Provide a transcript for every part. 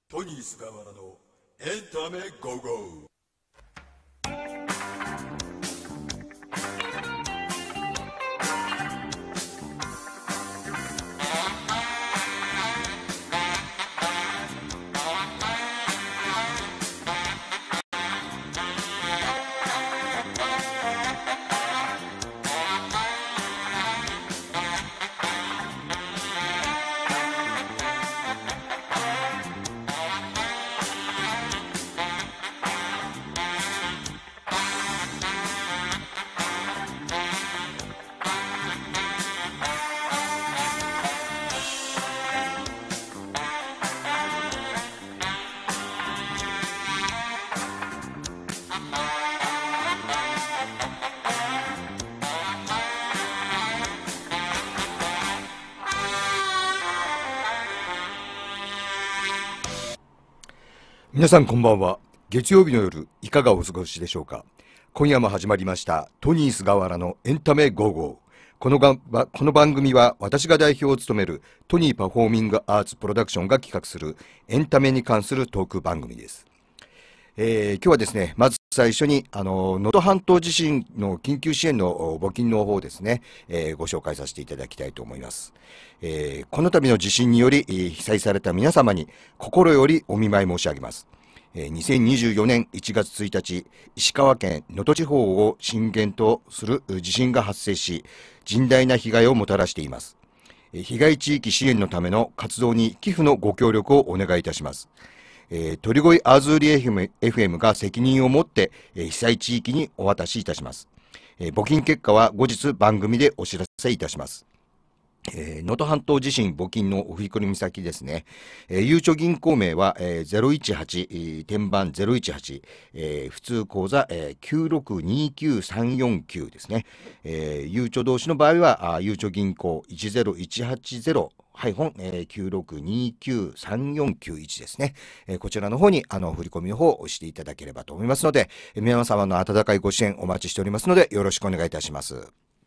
トニー菅原のエンタメゴーゴー。皆さんこんばんは。月曜日の夜いかがお過ごしでしょうか。今夜も始まりましたトニー菅原のエンタメゴーゴー。この番組は私が代表を務めるトニーパフォーミングアーツプロダクションが企画するエンタメに関するトーク番組です。今日はですね、まず最初に能登半島地震の緊急支援の募金の方をですね、ご紹介させていただきたいと思います。この度の地震により被災された皆様に心よりお見舞い申し上げます。2024年1月1日、石川県能登地方を震源とする地震が発生し、甚大な被害をもたらしています。被害地域支援のための活動に寄付のご協力をお願いいたします。鳥越アズーリ FM が責任を持って被災地域にお渡しいたします。募金結果は後日番組でお知らせいたします。能登半島地震募金のお振込先ですね。ゆうちょ銀行名は、018、天板018、普通口座、9629349ですね。ゆうちょ同士の場合は、ゆうちょ銀行10180、-96293491ですね。こちらの方に振り込みの方をしていただければと思いますので、皆様の温かいご支援お待ちしておりますので、よろしくお願いいたします。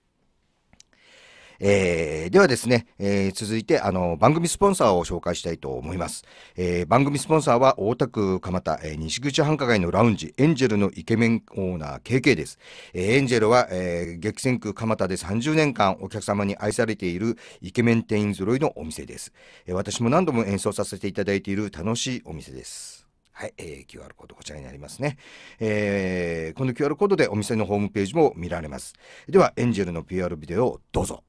ではですね、続いて番組スポンサーを紹介したいと思います。番組スポンサーは大田区蒲田、西口繁華街のラウンジエンジェルのイケメンオーナー KK です。エンジェルは、激戦区蒲田で30年間お客様に愛されているイケメン店員揃いのお店です。私も何度も演奏させていただいている楽しいお店です。はい、QR コードこちらになりますね。この QR コードでお店のホームページも見られます。ではエンジェルの PR ビデオをどうぞ。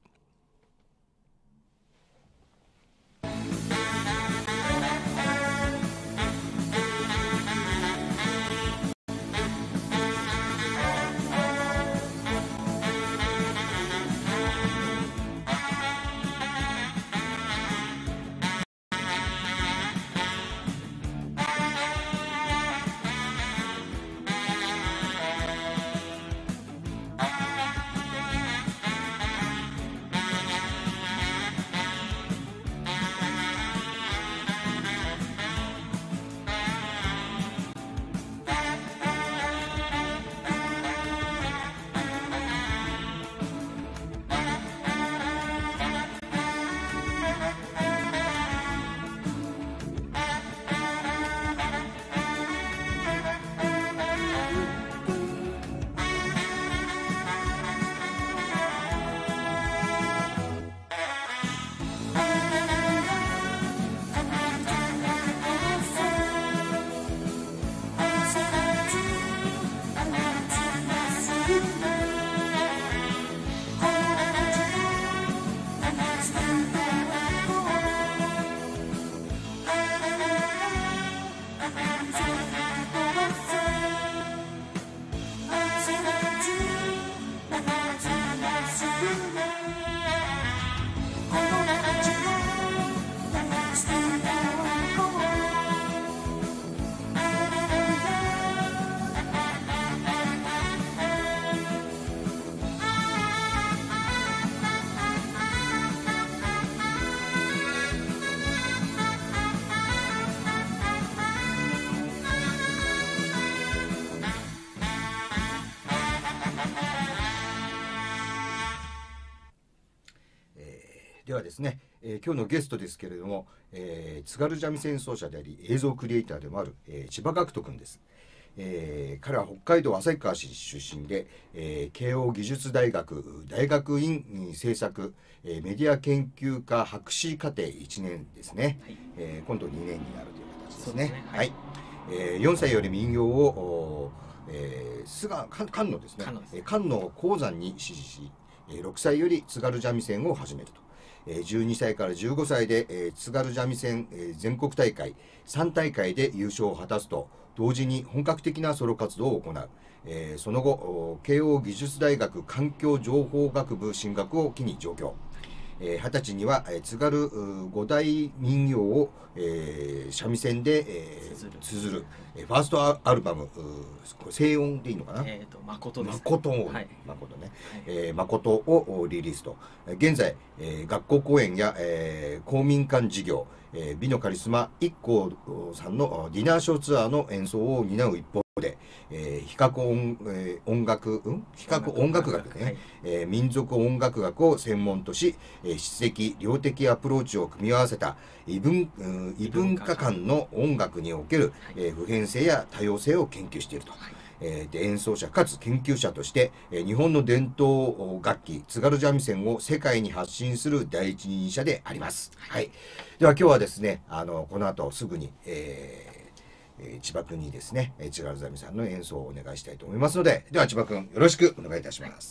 ではですね、今日のゲストですけれども、津軽三味線奏者であり映像クリエイターでもある、千葉学人君です。彼は北海道旭川市出身で、慶応義塾大学大学院政策、メディア研究科博士課程1年ですね、はい、今度2年になるという形ですね。はい、4歳より民謡を菅菅野ですね、菅野鉱山に師事し、6歳より津軽三味線を始めると。12歳から15歳で、津軽三味線、全国大会3大会で優勝を果たすと同時に本格的なソロ活動を行う。その後慶応義塾大学環境情報学部進学を機に上京。20歳には津軽五大民謡を、三味線で、綴る、ファーストアルバム、これ静音でいいのかな、 誠ですね。 誠を、はい、誠ね、誠をリリースと。現在、学校公演や、公民館事業、美のカリスマ一行さんのディナーショーツアーの演奏を担う一方で、比較音楽学ね、民族音楽学を専門とし、質的量的アプローチを組み合わせた異文化間の音楽における、普遍性や多様性を研究していると。で演奏者かつ研究者として、日本の伝統楽器津軽三味線を世界に発信する第一人者であります。はい、では今日はですね、この後すぐに、千葉君にですね津軽三味線の演奏をお願いしたいと思いますので、では千葉君よろしくお願いいたします。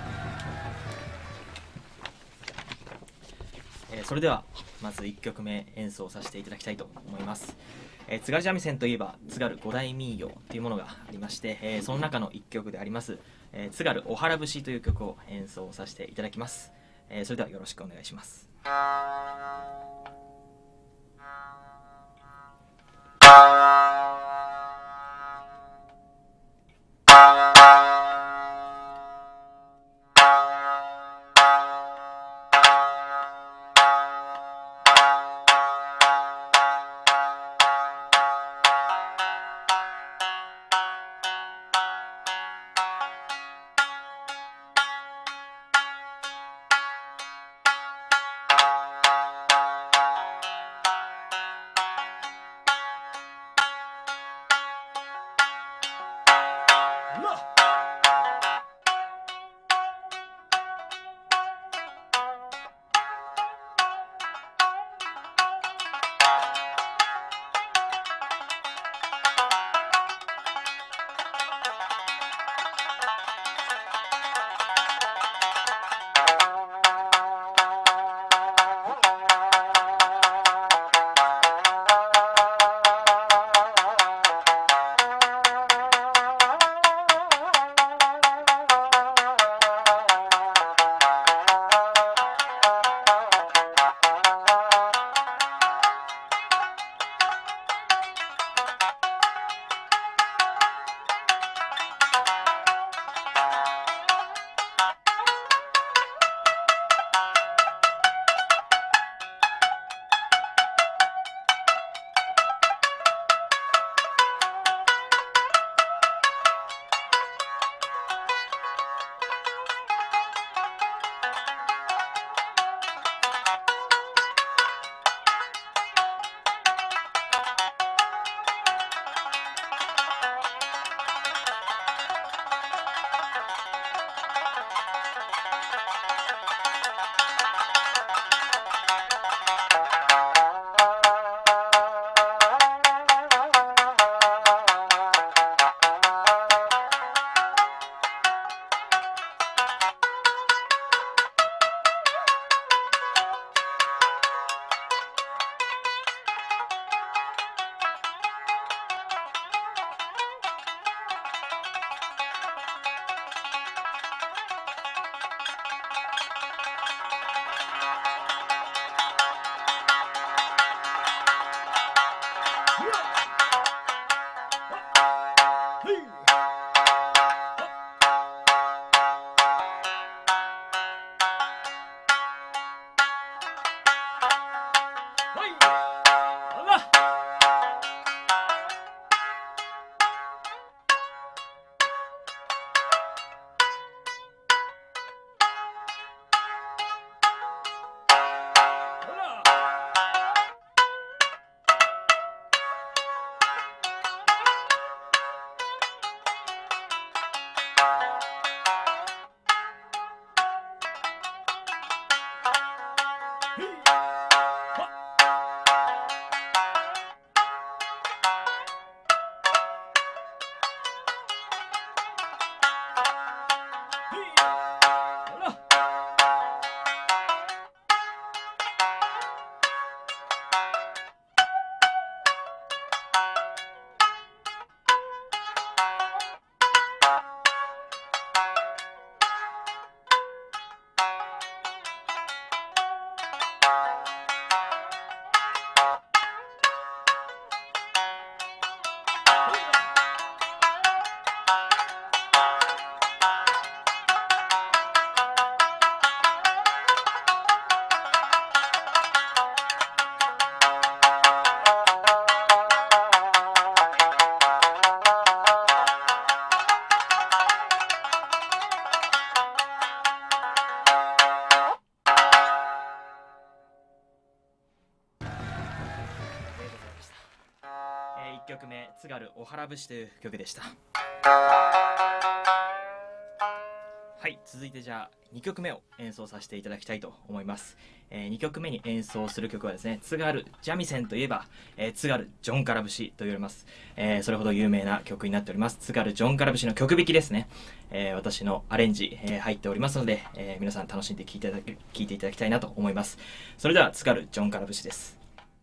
それではまず1曲目演奏させていただきたいと思います。津軽三味線といえば津軽五大民謡というものがありまして、その中の1曲であります津軽おはら節という曲を演奏させていただきます。それではよろしくお願いします。 1曲目津軽おはら節という曲でした。はい、続いてじゃあ2曲目を演奏させていただきたいと思います。2曲目に演奏する曲はですね、津軽三味線といえば、津軽ジョンから節と言われます。それほど有名な曲になっております。津軽ジョンから節の曲弾きですね。私のアレンジ、入っておりますので、皆さん楽しんで聴いていただきたいなと思います。それでは津軽ジョンから節です。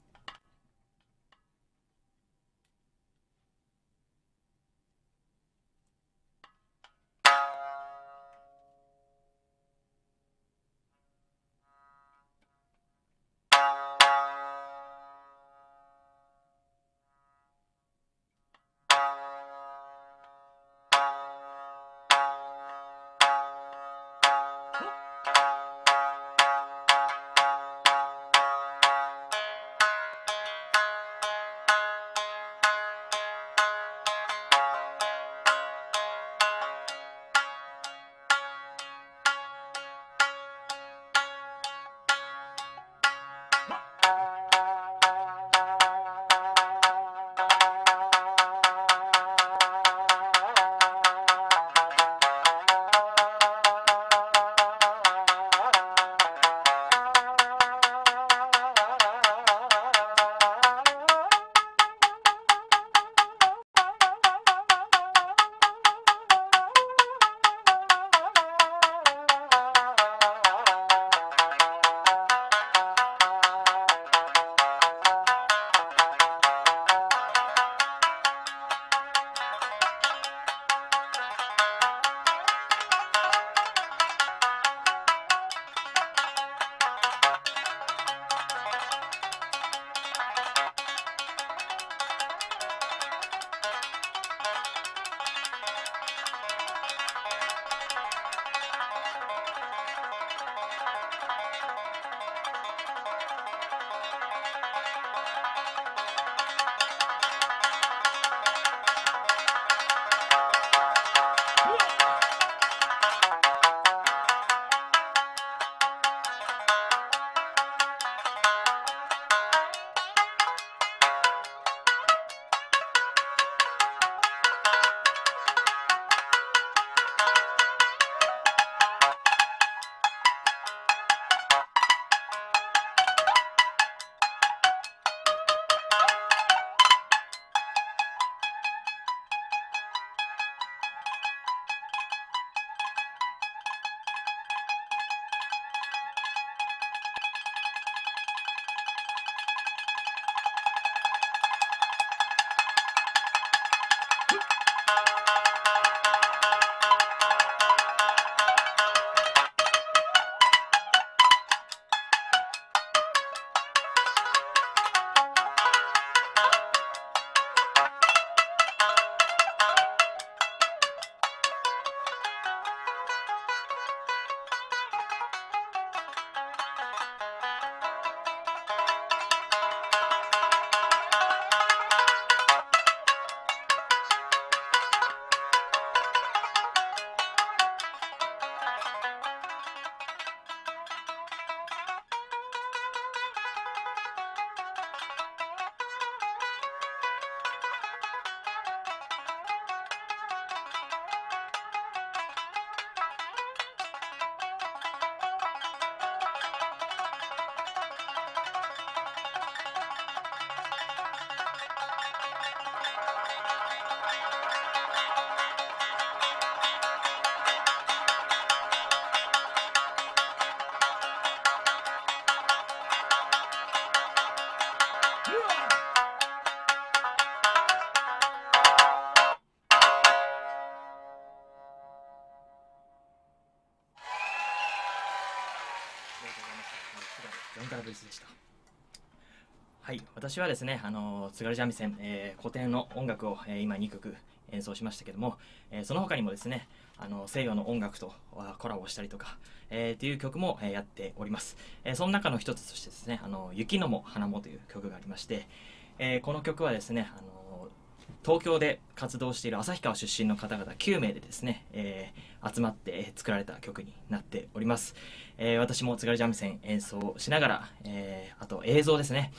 ジョン・カラブリスでした。はい、私はですね、津軽三味線、古典の音楽を、今2曲演奏しましたけども、その他にもですね、西洋の音楽とコラボしたりとか、っていう曲も、やっております。その中の一つとしてですね、雪のも花もという曲がありまして、この曲はですね、東京で活動している旭川出身の方々9名でですね、集まって作られた曲になっております。私も津軽三味線演奏しながら、あと映像ですね、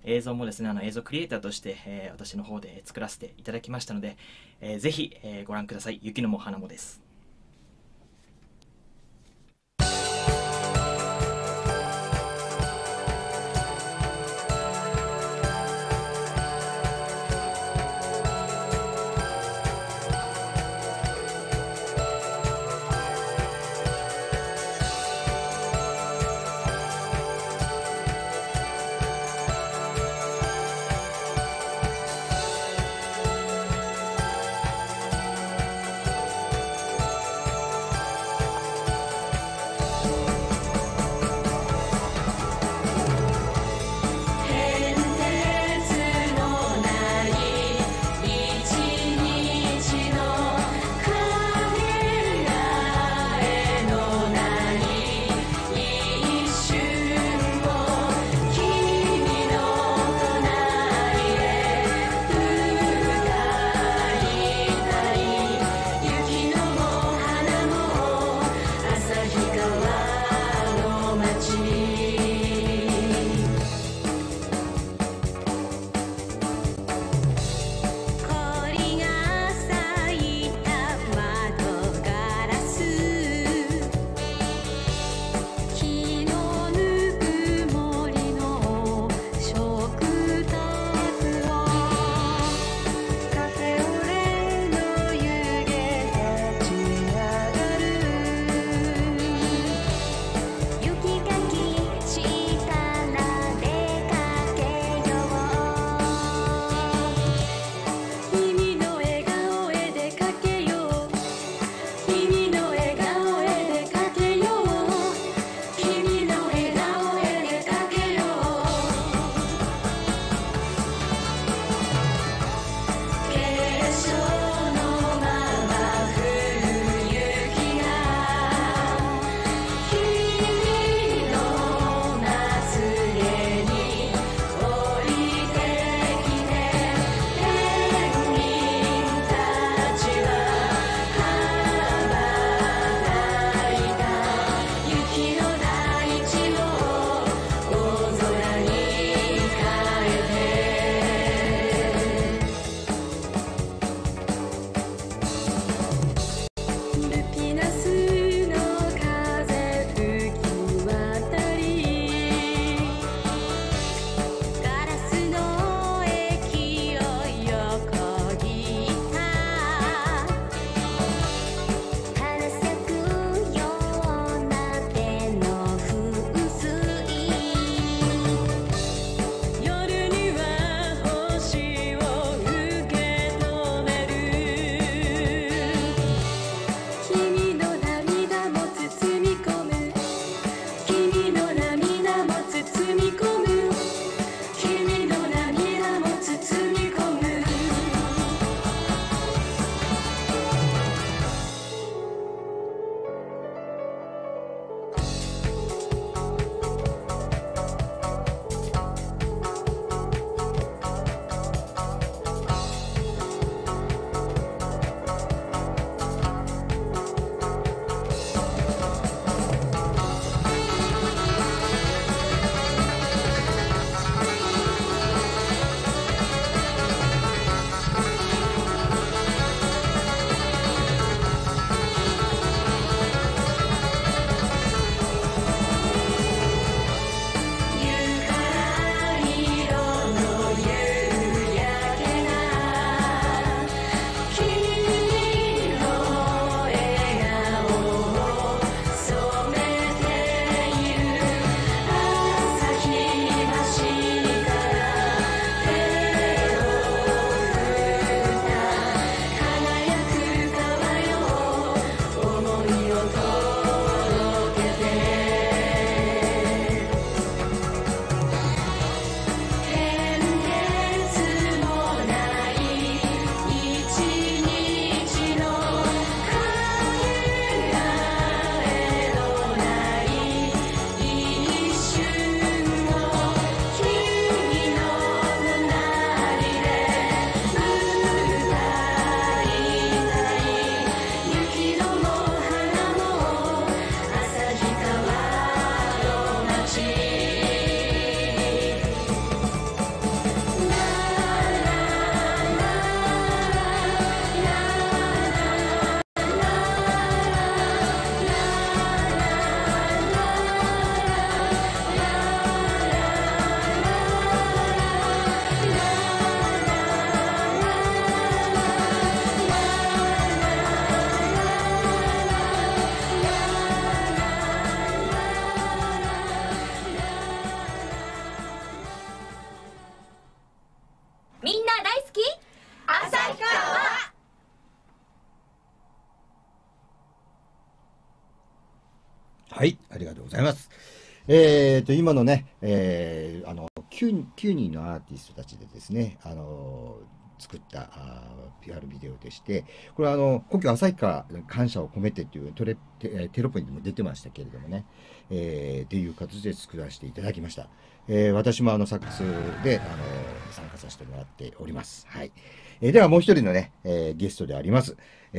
映像もですね、映像クリエイターとして、私の方で作らせていただきましたので、ぜひ、ご覧ください。雪のも花もです。 はい、ありがとうございます。今のね、9人のアーティストたちでですね、作ったPR ビデオでして、これは故郷旭川感謝を込めてというテロップにも出てましたけれどもね、っていう形で作らせていただきました。私もサックスで参加させてもらっております。はい。ではもう一人のね、ゲストであります。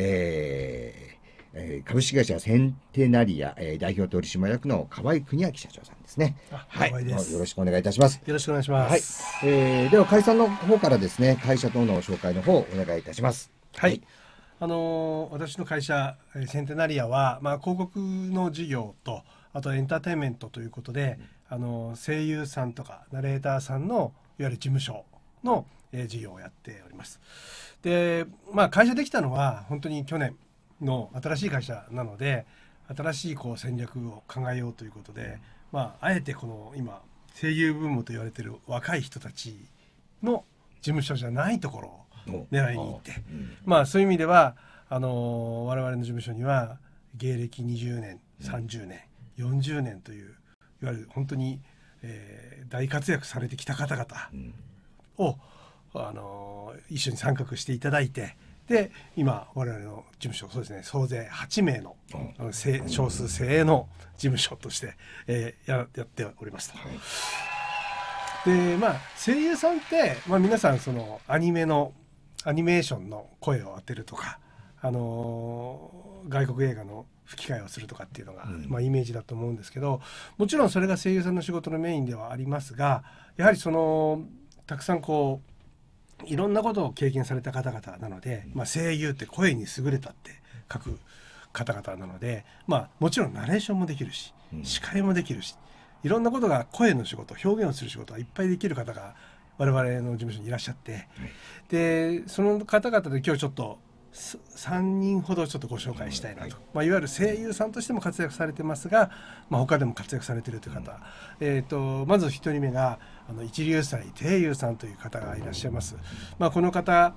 株式会社センテナリア、代表取締役の河合邦明社長さんですね。はい、よろしくお願いいたします。 よろしくお願いします。 はい。では会社の方からですね、会社等の紹介の方お願いいたします。 はい。私の会社センテナリアは、広告の事業とあとエンターテインメントということで、声優さんとかナレーターさんのいわゆる事務所の、事業をやっております。で、会社できたのは本当に去年の新しい会社なので、新しい戦略を考えようということで、あえてこの今声優ブームと言われている若い人たちの事務所じゃないところを狙いに行って、そういう意味では我々の事務所には芸歴20年30年40年といういわゆる本当に、大活躍されてきた方々を、一緒に参画していただいて、で今我々の事務所そうですね、総勢8名の少数精鋭の事務所として、やっておりますと。で声優さんって、皆さんそのアニメーションの声を当てるとか、外国映画の吹き替えをするとかっていうのが、イメージだと思うんですけど、もちろんそれが声優さんの仕事のメインではありますが、やはりたくさんいろんなことを経験された方々なので、声優って声に優れたって書く方々なので、もちろんナレーションもできるし司会もできるし、いろんなことが声の仕事表現をする仕事がいっぱいできる方が我々の事務所にいらっしゃって、でその方々で今日ちょっと3人ほどちょっとご紹介したいなと、いわゆる声優さんとしても活躍されてますが、他でも活躍されているという方、まず1人目が一流斎貞優さんという方がいらっしゃいます。この方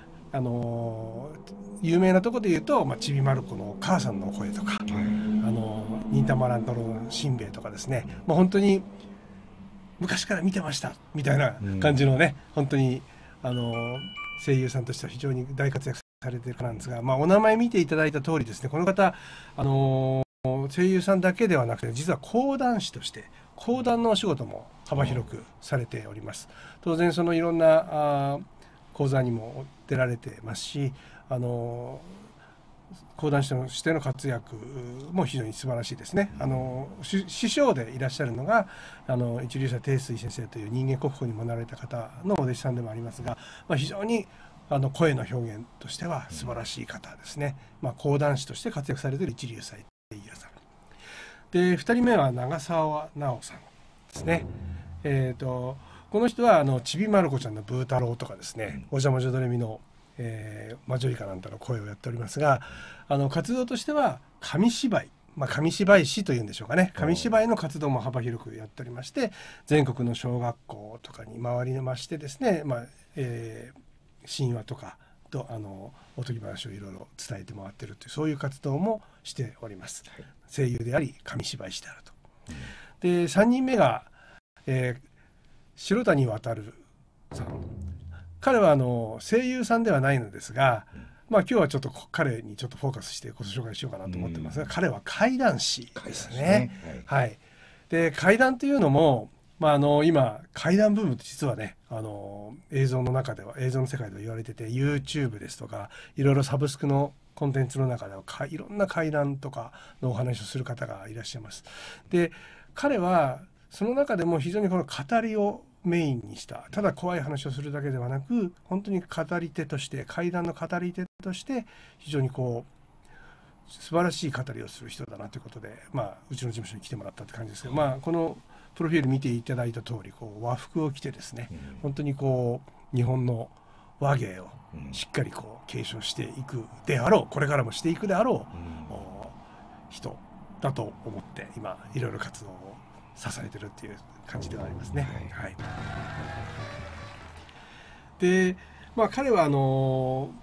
有名なところで言うと、ちびまる子のお母さんの声とか、忍たま乱太郎のしんべヱとかですね、本当に昔から見てましたみたいな感じのね、本当に声優さんとしては非常に大活躍されている方なんですが、お名前見ていただいた通りですね、この方声優さんだけではなくて、実は講談師として講談のお仕事も幅広くされております。当然いろんな講座にも出られてますし、講談師としての活躍も非常に素晴らしいですね。師匠でいらっしゃるのが一流者貞水先生という人間国宝にもなられた方のお弟子さんでもありますが、非常に声の表現としては素晴らしい方ですね。講談師として活躍されている一流斎貞優さんで、2人目は長澤奈緒さんですね。この人はちびまる子ちゃんのブー太郎とかですね、おじゃまじゃドレミのマジョリカなんたの声をやっておりますが、活動としては紙芝居、紙芝居師というんでしょうかね、紙芝居の活動も幅広くやっておりまして、全国の小学校とかに回りましてですね、神話とかとおとぎ話をいろいろ伝えて回っているという、そういう活動もしております。声優であり紙芝居師であると。で3人目が、白谷渉さん。彼は声優さんではないのですが、今日はちょっと彼にちょっとフォーカスしてご紹介しようかなと思ってますが、彼は怪談師ですね。はい。で怪談というのも、今怪談ブームって実はね、映像の世界では言われてて、 YouTube ですとかいろいろサブスクのコンテンツの中ではいろんな怪談とかのお話をする方がいらっしゃいます。で彼はその中でも非常にこの語りをメインにした、ただ怖い話をするだけではなく、本当に語り手として、怪談の語り手として非常に素晴らしい語りをする人だなということで、うちの事務所に来てもらったって感じですけど、このプロフィール見ていただいた通り、和服を着てですね、本当に日本の話芸をしっかり継承していくであろう、これからもしていくであろう、人だと思って今いろいろ活動を支えてるっていう感じではありますね。はい。で彼は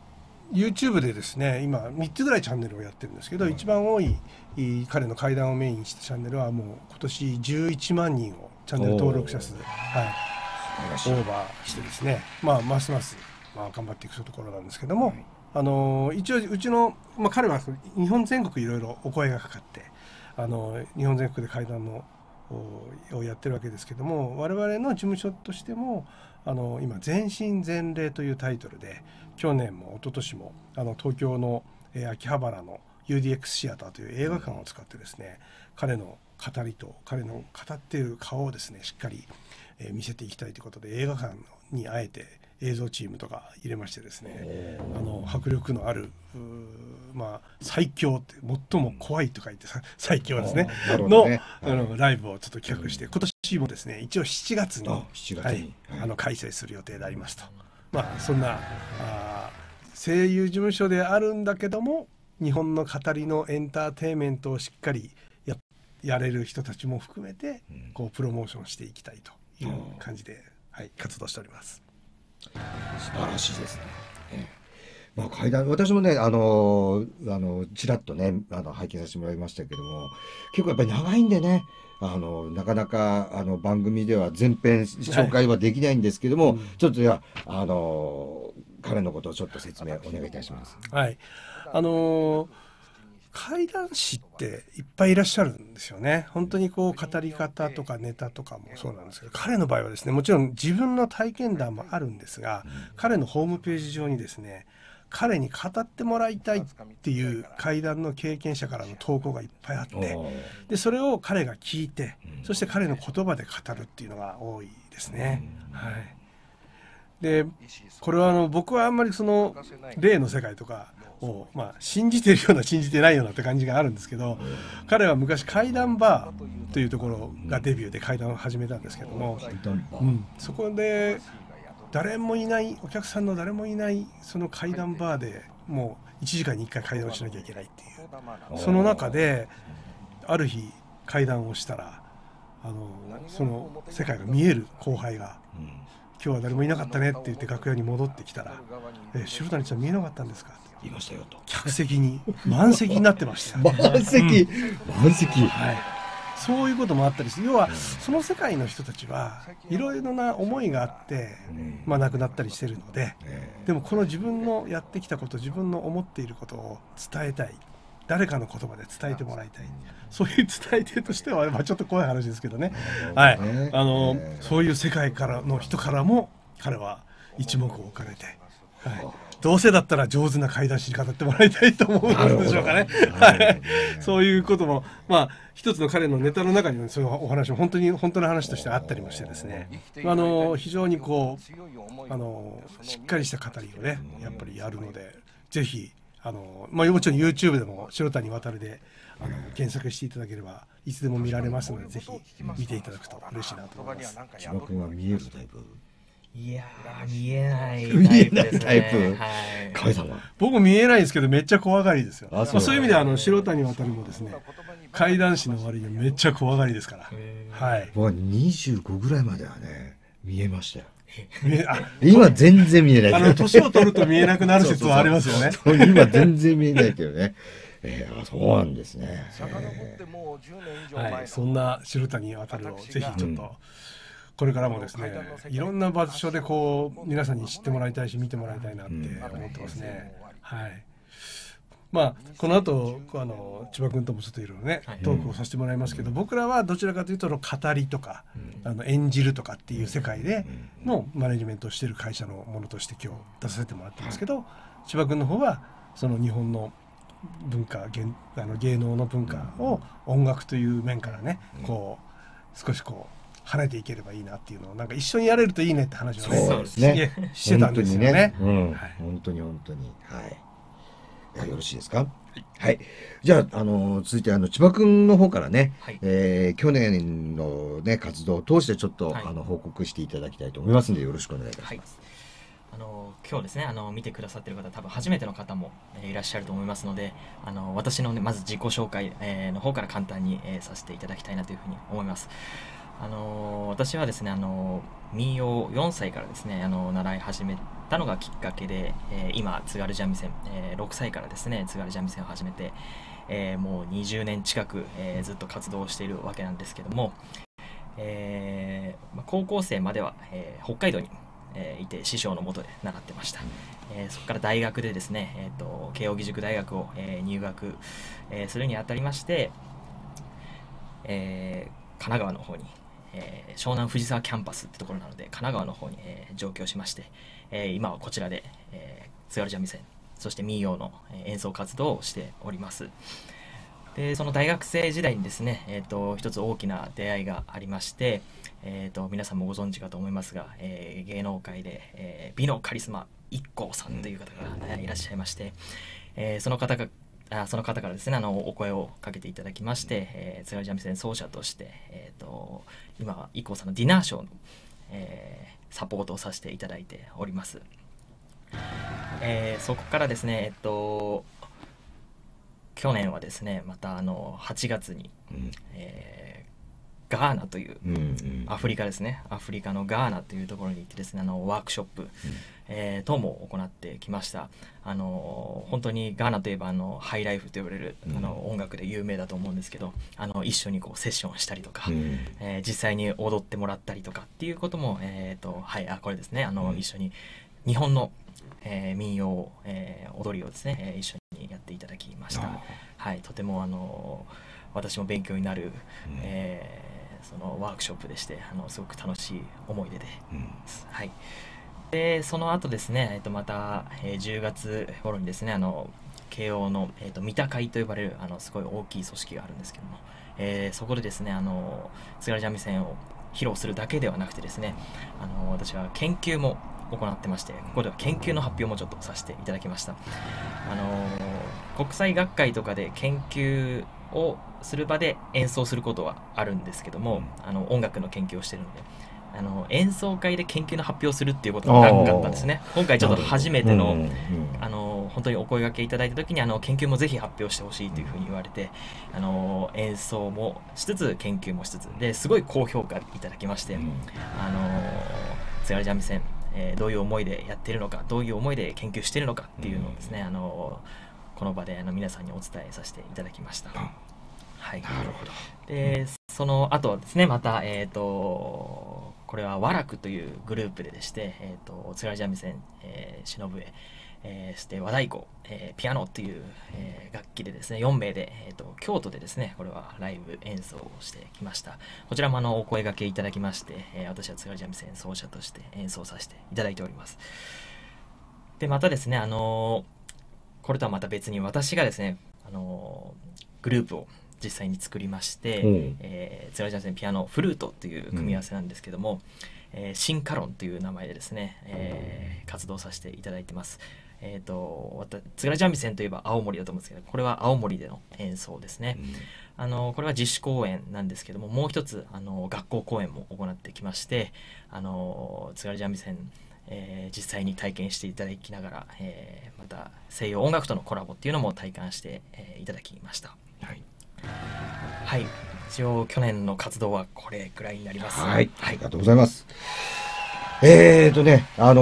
YouTube でですね今3つぐらいチャンネルをやってるんですけど、一番多い彼の怪談をメインにしたチャンネルはもう今年11万人をチャンネル登録者数、はい、オーバーしてですね、ますます、頑張っていくところなんですけども、一応うちの、彼は日本全国いろいろお声がかかって日本全国で怪談をやってるわけですけども、我々の事務所としても今全身全霊というタイトルで去年も一昨年も東京の秋葉原の UDX シアターという映画館を使ってですね、彼の語りと彼の語っている顔をですねしっかり見せていきたいということで、映画館にあえて映像チームとか入れましてですね、迫力のある最強って最も怖いとか言って最強ですねのライブをちょっと企画して、今年もですね一応7月に開催する予定でありますと。そんな声優事務所であるんだけども、日本の語りのエンターテインメントをしっかりやれる人たちも含めてこうプロモーションしていきたいという感じで、活動しております。 素晴らしいですね。怪談、私もねちらっとね拝見させてもらいましたけども、結構やっぱり長いんでねなかなか番組では全編紹介はできないんですけども、ちょっと彼のことをちょっと説明お願いいたします。 はい、怪談師っていっぱいいらっしゃるんですよね。本当にこう語り方とかネタとかもそうなんですけど、彼の場合はですねもちろん自分の体験談もあるんですが、彼のホームページ上にですね彼に語ってもらいたいっていう怪談の経験者からの投稿がいっぱいあって、でそれを彼が聞いて、そして彼の言葉で語るっていうのが多いですね。でこれは僕はあんまりその霊の世界とかを信じてるような信じてないようなって感じがあるんですけど、彼は昔怪談バーというところがデビューで怪談を始めたんですけども、そこで誰もいないお客さんの誰もいないその怪談バーでもう1時間に1回怪談をしなきゃいけないっていう、その中である日怪談をしたらその世界が見える後輩が今日は誰もいなかったねって言って楽屋に戻ってきたら、白谷さん見えなかったんですかって言いましたよと。 客席に満席になってました。 満席、 そういうこともあったりして、要はその世界の人たちはいろいろな思いがあって亡くなったりしてるので、でもこの自分のやってきたこと、自分の思っていることを伝えたい、誰かの言葉で伝えてもらいたい、そういう伝え手としては、ちょっと怖い話ですけどね、そういう世界からの人からも彼は一目置かれて、どうせだったら上手な怪談師に語ってもらいたいと思うんでしょうかね。そういうことも一つの彼のネタの中にもそういうお話も本当の話としてあったりもしてですね、非常にこうしっかりした語りをねやっぱりやるので、ぜひもちろん YouTube でも白谷渉で検索していただければいつでも見られますので、ぜひ見ていただくと嬉しいなと思います。 千葉君は見えるタイプ？ いや見えないタイプ。 海さんは？ 僕見えないですけどめっちゃ怖がりですよ。そういう意味で白谷渉もですね怪談師の割にめっちゃ怖がりですから。 僕は25ぐらいまではね見えましたよ。今全然見えない。 年を取ると見えなくなる説はありますよね。 今全然見えないけどね。そうなんですね。 そんな白谷渉をぜひちょっとこれからもですね、いろんな場所でこう皆さんに知ってもらいたいし見てもらいたいなって思ってますね。この後千葉君ともちょっといろいろねトークをさせてもらいますけど、僕らはどちらかというと語りとか演じるとかっていう世界でのマネジメントをしている会社のものとして今日出させてもらってますけど、千葉君の方はその日本の文化芸能の文化を音楽という面からねこう少しこう跳ねていければいいなっていうのをなんか一緒にやれるといいねって話をねしてたんですよね。 本当によろしいですか？じゃあ続いて千葉君の方からね、去年のね活動を通してちょっと報告していただきたいと思いますのでよろしくお願いいたします。 今日ですね見てくださっている方多分初めての方もいらっしゃると思いますので、私の、まず自己紹介、の方から簡単に、させていただきたいなというふうに思います。 私はですね、民謡を4歳からですね、習い始めたのがきっかけで、今、津軽三味線、6歳からですね、津軽三味線を始めて、もう20年近く、ずっと活動しているわけなんですけども、高校生までは、北海道に、いて師匠の下で習ってました。そこから大学でですね、慶應義塾大学を、入学、するにあたりまして、神奈川の方に、湘南藤沢キャンパスってところなので神奈川の方に、上京しまして、今はこちらで、津軽三味線そして民謡の、演奏活動をしております。でその大学生時代にですね、一つ大きな出会いがありまして、皆さんもご存知かと思いますが、芸能界で、美のカリスマ IKKO さんという方が、いらっしゃいまして、その方からですねお声をかけていただきまして、津軽三味線奏者として、今は IKKO さんのディナーショーの、サポートをさせていただいております。そこからですね、去年はですねまた8月に、ガーナという、アフリカですね、アフリカのガーナというところに行ってですねワークショップ、等も行ってきました。本当にガーナといえばハイライフと呼ばれる音楽で有名だと思うんですけど、一緒にこうセッションしたりとか、実際に踊ってもらったりとかっていうことも、これですね一緒に日本の、民謡、踊りをですね、一緒にやっていただきました。はい、とても私も勉強になる、そのワークショップでしてすごく楽しい思い出で、はい。でその後ですね、また、10月頃にですね慶応の、三田会と呼ばれるすごい大きい組織があるんですけども、そこでですね津軽三味線を披露するだけではなくてですね私は研究も行ってまして、ここでは研究の発表もちょっとさせていただきました。国際学会とかで研究をする場で演奏することはあるんですけども、音楽の研究をしているので演奏会で研究の発表をするっていうことはなかったんですね。今回ちょっと初めての、本当にお声掛けいただいた時に研究もぜひ発表してほしいというふうに言われて演奏もしつつ研究もしつつですごい高評価いただきまして、津軽三味線、どういう思いでやっているのか、どういう思いで研究しているのかっていうのをですねこの場で皆さんにお伝えさせていただきました。はい、なるほど。でその後はですねまたこれは和楽というグループでして、津軽三味線、篠笛、そして和太鼓、ピアノという、楽器でですね4名で、京都でですねこれはライブ演奏をしてきました。こちらもお声掛けいただきまして、私は津軽三味線奏者として演奏させていただいております。でまたですねこれとはまた別に私がですねグループを実際に作りまして、津軽三味線ピアノフルートという組み合わせなんですけども、シンカロンという名前でですね、活動させていただいてます。津軽三味線といえば青森だと思うんですけど、これは青森での演奏ですね。これは自主公演なんですけども、もう一つ学校公演も行ってきまして、津軽三味線実際に体験していただきながら、また西洋音楽とのコラボっていうのも体感して、いただきました。はい、一応去年の活動はこれくらいになります。 はい、ありがとうございます。実を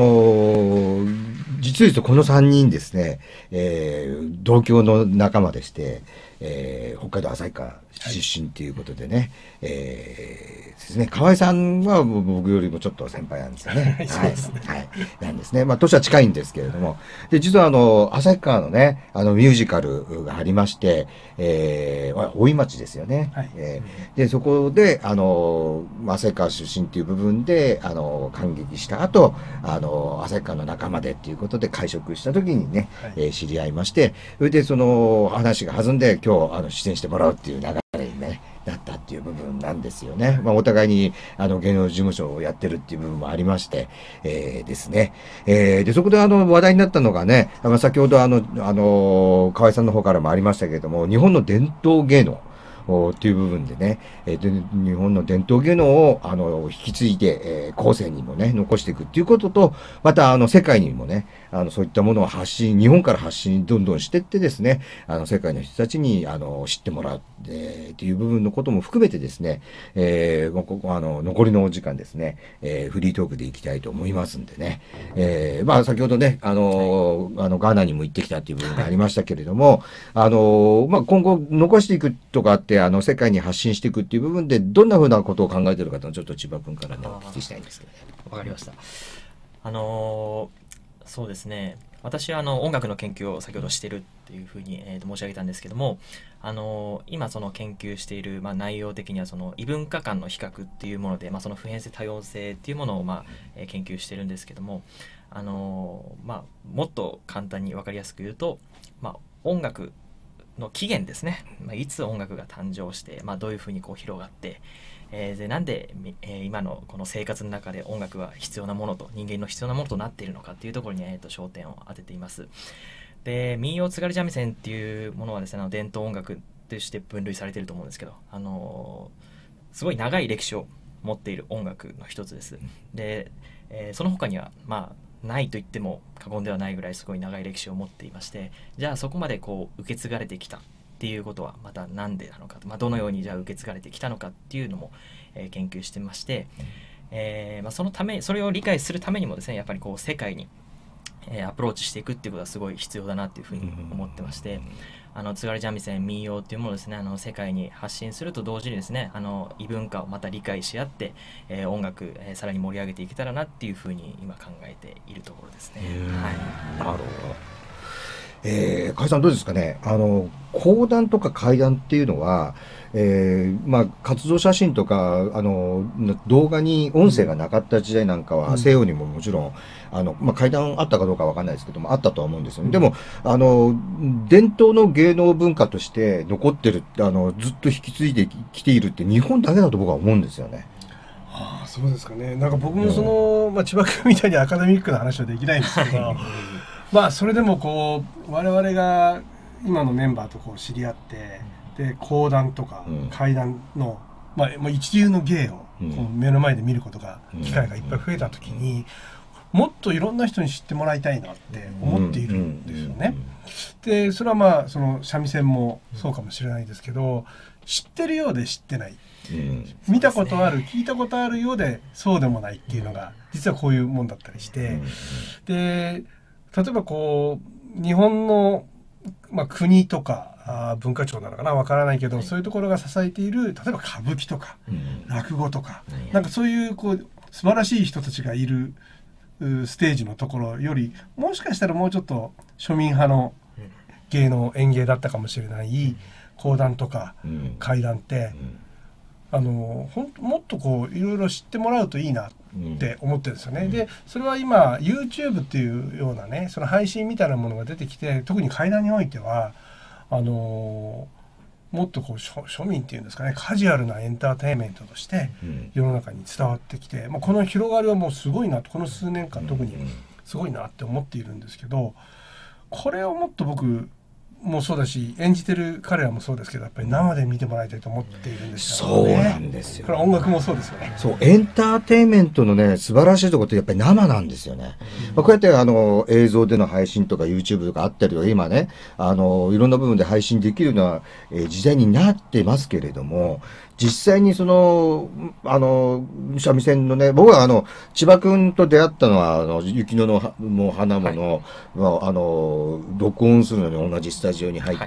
言うとこの3人ですね、同郷の仲間でして、北海道旭川出身ということでね、ですね、河合さんは僕よりもちょっと先輩なんですよね。なんですね。年は近いんですけれども、で実は旭川のねミュージカルがありまして、大井町ですよね。でそこで旭川出身という部分で感激した後旭川の仲間でっていうことで会食した時にね、知り合いまして、それでその話が弾んで今日出演してもらうっていう流れにねなったっていう部分なんですよね。お互いに芸能事務所をやってるっていう部分もありまして、ですね、でそこで話題になったのがね、先ほど河合さんの方からもありましたけれども、日本の伝統芸能っていう部分でね、で日本の伝統芸能を引き継いで、後世にもね残していくっていうことと、また世界にもねそういったものを発信、日本から発信どんどんしていってですね、世界の人たちに知ってもらうっていう部分のことも含めてですね、残りのお時間ですね、フリートークでいきたいと思いますんでね、まあ先ほどねガーナにも行ってきたっていう部分がありましたけれども、まあ今後残していくとかって世界に発信していくっていう部分でどんなふうなことを考えているかと、ちょっと千葉君からねお聞きしたいんですけどね。 わかりました。そうですね、私は音楽の研究を先ほどしているっていうふうに、申し上げたんですけども、今その研究している、内容的にはその異文化間の比較っていうもので、その普遍性多様性っていうものを、研究してるんですけども、もっと簡単に分かりやすく言うと、音楽の起源ですね、いつ音楽が誕生して、どういうふうにこう広がって、でなんで、今のこの生活の中で音楽は必要なものと、人間の必要なものとなっているのかっていうところに、焦点を当てています。で、民謡津軽三味線っていうものはですね、伝統音楽として分類されていると思うんですけど、すごい長い歴史を持っている音楽の一つです。で、その他にはないと言っても過言ではないぐらいすごい長い歴史を持っていまして、じゃあそこまでこう受け継がれてきたっていうことはまた何でなのかと、どのようにじゃあ受け継がれてきたのかっていうのも、研究してまして、それを理解するためにもですね、やっぱりこう世界に、アプローチしていくっていうことはすごい必要だなっていうふうに思ってまして、津軽三味線民謡っていうものをですね、世界に発信すると同時にですね、異文化をまた理解し合って、音楽、さらに盛り上げていけたらなっていうふうに今考えているところですね。はい。 なるほど。甲斐さんどうですかね。講談とか怪談っていうのは、活動写真とか動画に音声がなかった時代なんかは、西洋にももちろん怪談あったかどうかわかんないですけどもあったとは思うんですよね。でも伝統の芸能文化として残ってる、ずっと引き継いできているって日本だけだと僕は思うんですよね。 ああ、そうですかね。なんか僕も千葉君みたいにアカデミックな話はできないんですけどそれでもこう我々が今のメンバーとこう知り合って、で講談とか怪談の、一流の芸をこう目の前で見ることが、機会がいっぱい増えた時に、もっといろんな人に知ってもらいたいなって思っているんですよね。でそれはその三味線もそうかもしれないですけど、知ってるようで知ってない、見たことある、聞いたことあるようでそうでもないっていうのが実はこういうもんだったりして、で例えばこう日本の、国とか文化庁なのかなわからないけど、そういうところが支えている、例えば歌舞伎とか、落語とか、なんかそういうこう素晴らしい人たちがいるステージのところより、もしかしたらもうちょっと庶民派の芸能演芸だったかもしれない講談とか怪談って、もっとこういろいろ知ってもらうといいなって思ってるんですよね。でそれは今 YouTube っていうようなね、その配信みたいなものが出てきて、特に怪談においてはもっとこう庶民っていうんですかね、カジュアルなエンターテインメントとして世の中に伝わってきて、この広がりはもうすごいなと、この数年間特にすごいなって思っているんですけど、これをもっと僕もそうだし、演じてる彼らもそうですけど、やっぱり生で見てもらいたいと思っているんですよね。 そうなんですよ。 これ音楽もそうですよね。 そう、エンターテインメントのね、素晴らしいところってやっぱり生なんですよね。こうやって映像での配信とか YouTube とかあったりとか、今ね、いろんな部分で配信できるような、時代になってますけれども、実際に三味線のね、僕は千葉君と出会ったのは、雪乃のもう花もの、録音するのに同じスタジオに入って、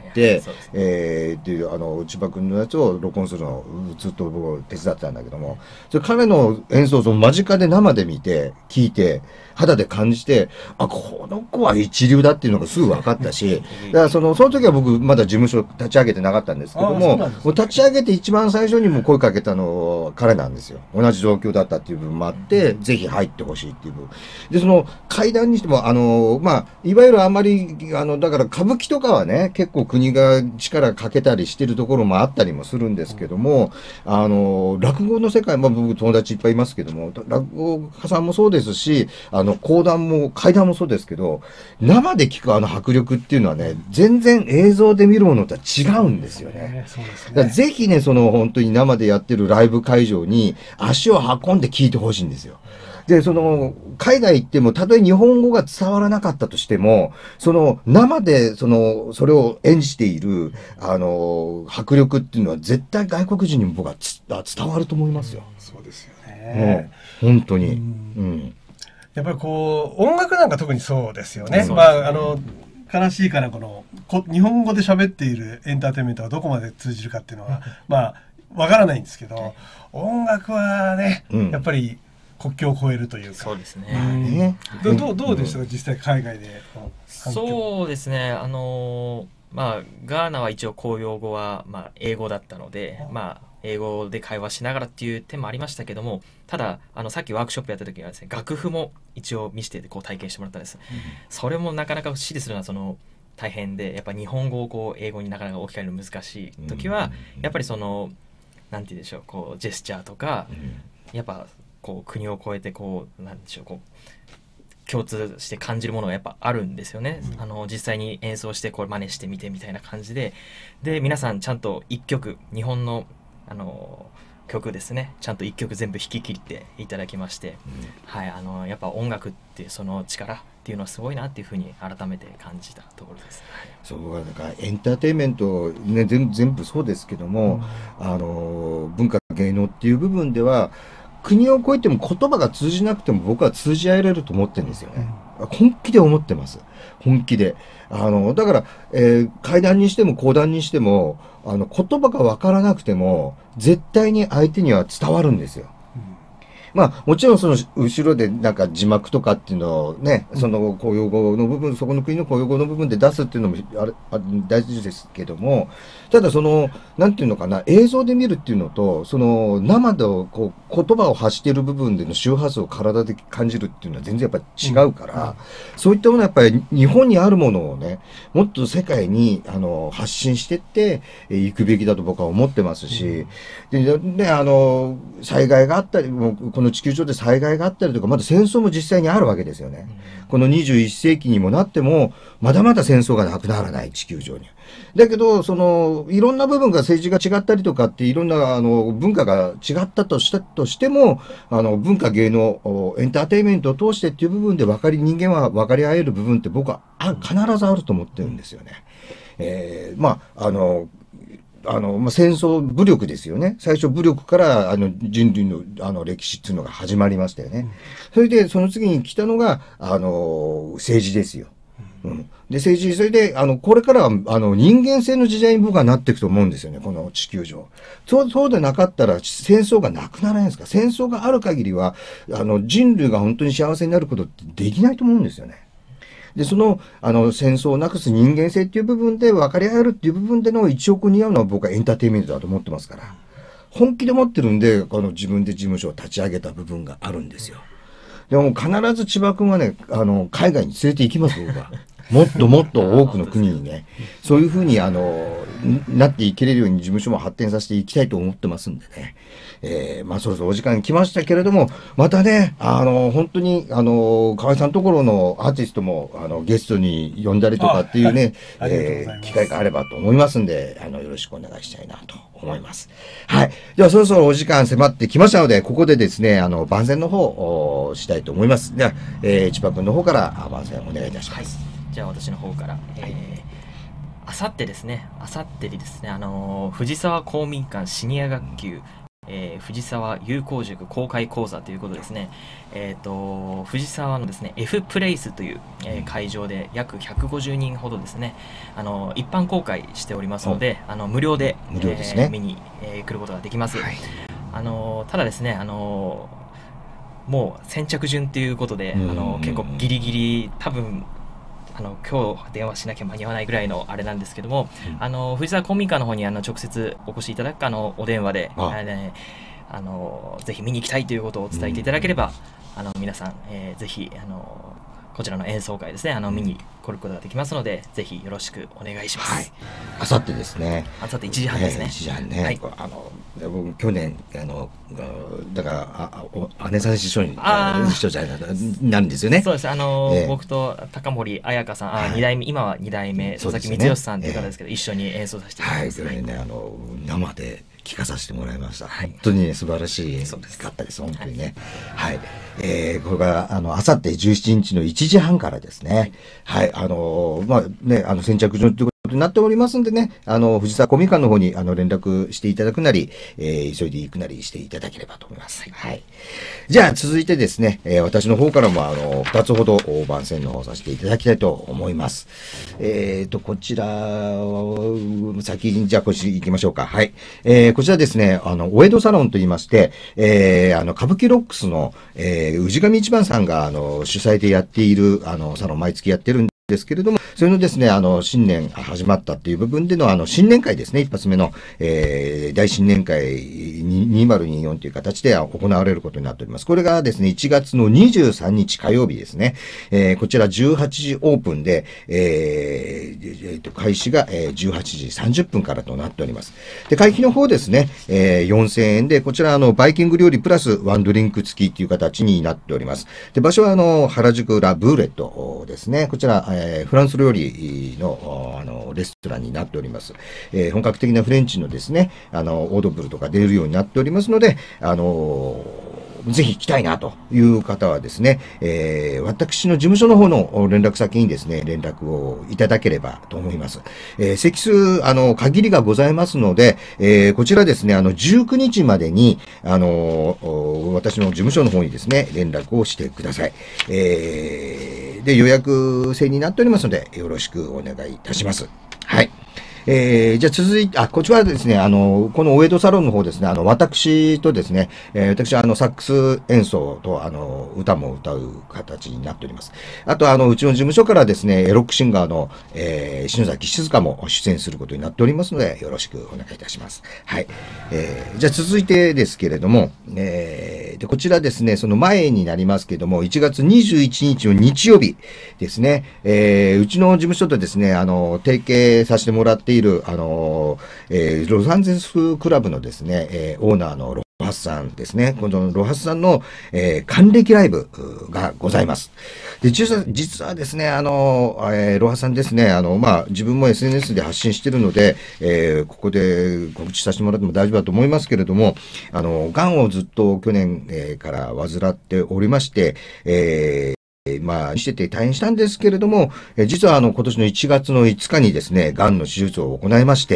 で千葉君のやつを録音するのをずっと僕手伝ってたんだけども、それ彼の演奏を間近で生で見て、聞いて、肌で感じて、この子は一流だっていうのがすぐ分かったし、だからその時は僕まだ事務所立ち上げてなかったんですけども、もう立ち上げて一番最初にも声かけたのは彼なんですよ。同じ状況だったっていう部分もあって、ぜひ入ってほしいっていう部分で、その会談にしてもいわゆるあんまりだから歌舞伎とかはね、結構国が力かけたりしてるところもあったりもするんですけども、落語の世界、僕友達いっぱいいますけども、落語家さんもそうですし、講談も会談もそうですけど、生で聞く迫力っていうのはね、全然映像で見るものとは違うんですよね。 そうですね。 だからぜひね、その本当に生でやってるライブ会場に足を運んで聞いてほしいんですよ。で、その、海外行っても、たとえ日本語が伝わらなかったとしても、その、生で、それを演じている、迫力っていうのは、絶対外国人にも僕は伝わると思いますよ。 そうですよね。 本当に。 やっぱりこう、音楽なんか特にそうですよね。悲しいから日本語で喋っているエンターテインメントがどこまで通じるかっていうのは、わからないんですけど、音楽はね、やっぱり、国境を越えるというか。 そうですね。 どうでしたか、実際海外での反響。 そうですね。ガーナは一応公用語は英語だったので、英語で会話しながらっていう点もありましたけども、たださっきワークショップやった時にはですね、楽譜も一応見せて体験してもらったんです。それもなかなか指示するのは大変で、やっぱ日本語を英語になかなか置き換えるの難しい時は、やっぱりなんて言うんでしょう、ジェスチャーとか、やっぱ国を越えてなんでしょう、共通して感じるものがやっぱあるんですよね。実際に演奏して真似してみてみたいな感じで、皆さんちゃんと一曲、日本の曲ですね、ちゃんと一曲全部弾き切っていただきまして、やっぱ音楽ってその力っていうのはすごいなっていうふうに改めて感じたところです。 そうだからエンターテインメント、ね、全部そうですけども、文化芸能っていう部分では国を越えても言葉が通じなくても僕は通じ合えれると思ってるんですよね。本気で思ってます。本気で。だから、会談にしても講談にしても、言葉がわからなくても、絶対に相手には伝わるんですよ。もちろんその後ろでなんか字幕とかっていうのをね、その公用語の部分、そこの国の公用語の部分で出すっていうのも大事ですけども、ただなんていうのかな、映像で見るっていうのと、生で言葉を発している部分での周波数を体で感じるっていうのは全然やっぱり違うから、そういったものはやっぱり日本にあるものをね、もっと世界に発信してっていくべきだと僕は思ってますし、で、災害があったり、この地球上で災害があったりとか、まだ戦争も実際にあるわけですよね。この21世紀にもなっても、まだまだ戦争がなくならない、地球上に。だけど、いろんな部分が政治が違ったりとかって、いろんな、文化が違ったとしても、文化芸能、エンターテインメントを通してっていう部分で人間は分かり合える部分って僕は必ずあると思ってるんですよね。戦争、武力ですよね。最初武力から人類の歴史っていうのが始まりましたよね。それでその次に来たのが政治ですよ。で、政治、それでこれからは人間性の時代に僕はなっていくと思うんですよね、この地球上。そうでなかったら戦争がなくならないんですか。戦争がある限りは人類が本当に幸せになることってできないと思うんですよね。で、戦争をなくす人間性っていう部分で分かり合えるっていう部分での一億似合うのは僕はエンターテインメントだと思ってますから。本気で持ってるんで、自分で事務所を立ち上げた部分があるんですよ。でも必ず千葉君はね、海外に連れて行きます、僕は。もっともっと多くの国にね、そういうふうになっていけれるように事務所も発展させていきたいと思ってますんでね。そろそろお時間来ましたけれども、またね、本当に、河合さんのところのアーティストも、ゲストに呼んだりとかっていうね、機会があればと思いますんで、よろしくお願いしたいなと思います。はい。では、そろそろお時間迫ってきましたので、ここでですね、番宣の方をしたいと思います。では、千葉君の方から番宣お願いいたします。 じゃあ私の方から、あさってですね、藤沢公民館シニア学級、藤沢友好塾公開講座ということですね、藤沢のですね F プレイスという、会場で約150人ほどですね、一般公開しておりますので、無料で、見に、来ることができます。ただですね、もう先着順ということで、結構ギリギリ多分今日電話しなきゃ間に合わないぐらいのあれなんですけども、藤沢公民館の方に直接お越しいただくお電話で、ぜひ見に行きたいということを伝えていただければ、皆さん、ぜひこちらの演奏会ですね、見に来ることができますので、ぜひよろしくお願いします。 はい。あさってですね。 あさって1時半ですね。 1時半ね。 はい、 僕去年だから姉さん師匠に師匠じゃなんですよね。 そうです。僕と高森彩香さん、二代目、今は2代目佐々木光義さんという方ですけど、一緒に演奏させていただきます。 はい。ね、生で聞かさせてもらいました。本当にね、素晴らしいかったです。本当にね。はい。これがあさって17日の1時半からですね。はい。まあね、先着順ということになっておりますんでね、藤沢公民館の方に連絡していただくなり、急いで行くなりしていただければと思います。はい。じゃあ続いてですね、私の方からも2つほど番宣の方させていただきたいと思います。こちら先にじゃあこっち行きましょうか。はい。こちらですね、お江戸サロンと言いまして、歌舞伎ロックスの、氏神一番さんが主催でやっているサロン毎月やってるんですけれども、それのですね、新年始まったっていう部分での新年会ですね、一発目の、大新年会2024という形で行われることになっております。これがですね、1月の23日火曜日ですね、こちら18時オープンで、開始が18時30分からとなっております。で、会費の方ですね、4000円で、こちらバイキング料理プラスワンドリンク付きという形になっております。で、場所は原宿ラブーレットですね、こちら、フランス料理のレストランになっております。本格的なフレンチのですね、オードブルとか出るようになっておりますので、ぜひ来たいなという方はですね、私の事務所の方の連絡先にですね、連絡をいただければと思います。席数、限りがございますので、こちらですね、19日までに、私の事務所の方にですね、連絡をしてください。で、予約制になっておりますので、よろしくお願いいたします。はい。じゃあ続いて、こちらはですね、このお江戸サロンの方ですね、私とですね、私はサックス演奏と歌も歌う形になっております。あとうちの事務所からですね、ロックシンガーの、篠崎静香も出演することになっておりますので、よろしくお願いいたします。はい。じゃあ続いてですけれども、で、こちらですね、その前になりますけれども、1月21日の日曜日ですね、うちの事務所とですね、提携させてもらっている、ロサンゼルスクラブのですね、オーナーのロハスさんですね。このロハスさんの、還暦ライブがございます。で、実はですね、ロハスさんですね、自分も SNS で発信しているので、ここで告知させてもらっても大丈夫だと思いますけれども、癌をずっと去年、から患っておりまして、してて退院したんですけれども、実は今年の1月の5日にですね、癌の手術を行いまして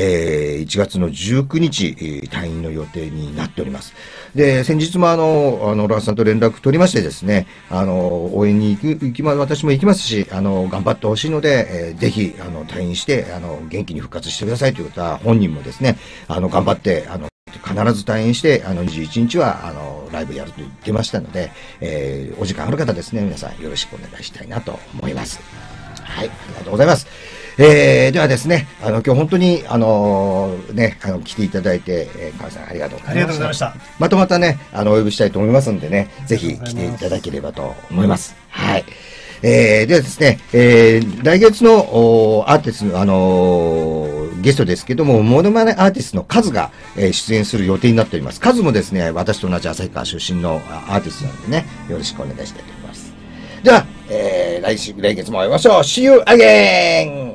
、1月の19日、退院の予定になっております。で、先日もロハスさんと連絡取りましてですね、応援に私も行きますし、頑張ってほしいので、ぜひ、退院して、元気に復活してくださいという方、本人もですね、頑張って、必ず退院して、21日は、ライブやると言ってましたので、お時間ある方ですね、皆さんよろしくお願いしたいなと思います。はい、ありがとうございます。ではですね、今日本当に、来ていただいて、川合さんありがとうございました。 ありがとうございました。 またね、お呼びしたいと思いますんでね、ぜひ来ていただければと思います。はい。ではですね、来月のアーティストの、ゲストですけども、モノマネアーティストのカズが、出演する予定になっております。カズもですね、私と同じ旭川出身のアーティストなのでね、よろしくお願いしたいと思います。では、来月も会いましょう。See you again!